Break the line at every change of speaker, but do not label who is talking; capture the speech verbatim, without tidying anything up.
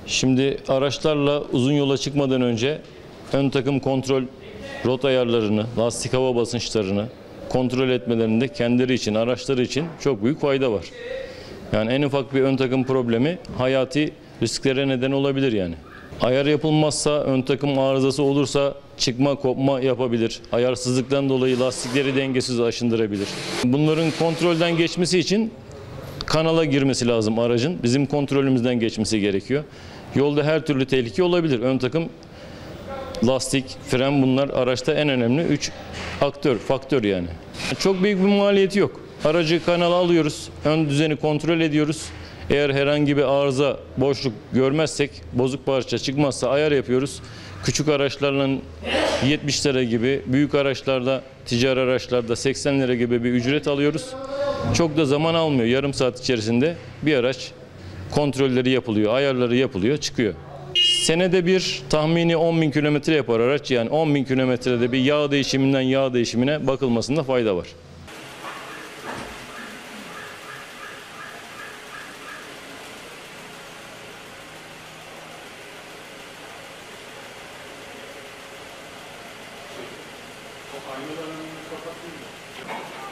Şimdi araçlarla uzun yola çıkmadan önce ön takım kontrol, rot ayarlarını, lastik hava basınçlarını kontrol etmelerinde kendileri için, araçları için çok büyük fayda var. Yani en ufak bir ön takım problemi hayati risklere neden olabilir yani. Ayar yapılmazsa, ön takım arızası olursa çıkma, kopma yapabilir. Ayarsızlıktan dolayı lastikleri dengesiz aşındırabilir. Bunların kontrolden geçmesi için kanala girmesi lazım aracın. Bizim kontrolümüzden geçmesi gerekiyor. Yolda her türlü tehlike olabilir. Ön takım, lastik, fren, bunlar araçta en önemli üç aktör, faktör yani. Çok büyük bir maliyeti yok. Aracı kanala alıyoruz, ön düzeni kontrol ediyoruz. Eğer herhangi bir arıza, boşluk görmezsek, bozuk parça çıkmazsa ayar yapıyoruz. Küçük araçlarla yetmiş lira gibi, büyük araçlarda, ticari araçlarda seksen lira gibi bir ücret alıyoruz. Çok da zaman almıyor. Yarım saat içerisinde bir araç kontrolleri yapılıyor, ayarları yapılıyor, çıkıyor. Senede bir tahmini on bin kilometre yapar araç. Yani on bin kilometrede bir yağ değişiminden yağ değişimine bakılmasında fayda var.
Aynalarını kapatayım mı?